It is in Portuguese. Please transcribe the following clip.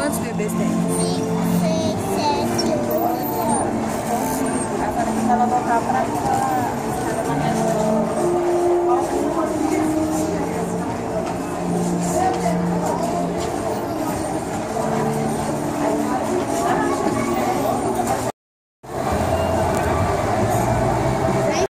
Quantos bebês tem? 5, 6, 7, 8. Agora que ela voltar pra cá.